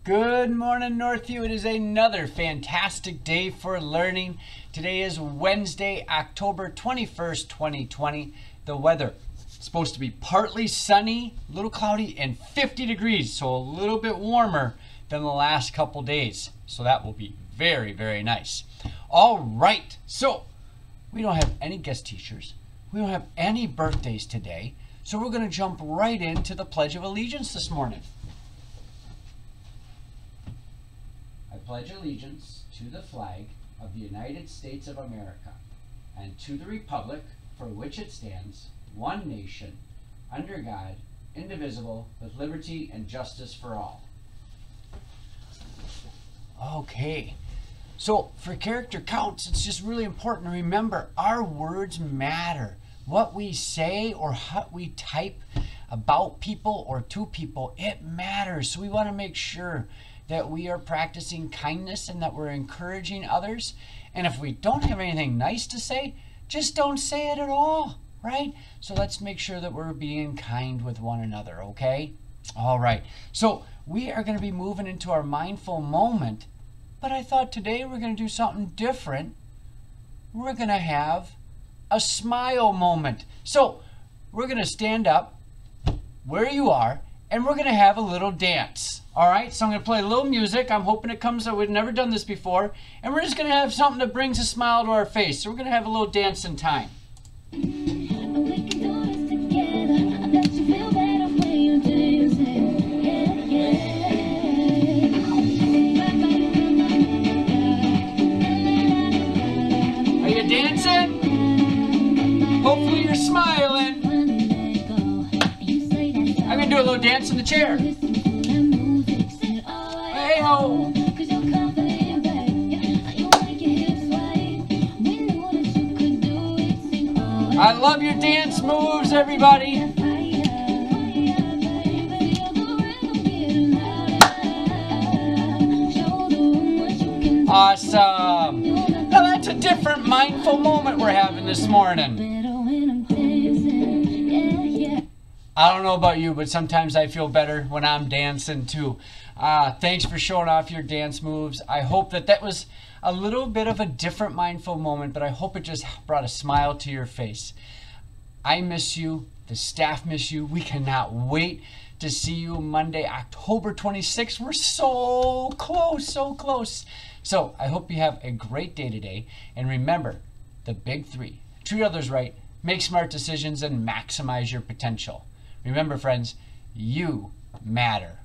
Good morning, Northview. It is another fantastic day for learning. Today is Wednesday, October 21st, 2020. The weather is supposed to be partly sunny, a little cloudy, and 50 degrees, so a little bit warmer than the last couple days. So that will be very, very nice. All right, so we don't have any guest teachers. We don't have any birthdays today, so we're going to jump right into the Pledge of Allegiance this morning. I pledge allegiance to the flag of the United States of America and to the republic for which it stands, one nation, under God, indivisible, with liberty and justice for all. Okay, so for character counts, it's just really important to remember our words matter. What we say or what we type about people or to people, it matters. So we want to make sure that we are practicing kindness and that we're encouraging others. And if we don't have anything nice to say, just don't say it at all, right? So let's make sure that we're being kind with one another, okay? All right, so we are going to be moving into our mindful moment, but I thought today we're going to do something different. We're going to have a smile moment. So we're going to stand up where you are and we're going to have a little dance. All right, so I'm going to play a little music. I'm hoping it comes out. We've never done this before. And we're just going to have something that brings a smile to our face. So we're going to have a little dancing time. Are you dancing? Hopefully you're smiling. I'm going to do a little dance in the chair. Hey-ho. I love your dance moves, everybody. Awesome. Now that's a different mindful moment we're having this morning. I don't know about you, but sometimes I feel better when I'm dancing too. Thanks for showing off your dance moves. I hope that was a little bit of a different mindful moment, but I hope it just brought a smile to your face. I miss you. The staff miss you. We cannot wait to see you Monday, October 26th. We're so close, so close. So I hope you have a great day today. And remember the big three: treat others right, make smart decisions, and maximize your potential. Remember, friends, you matter.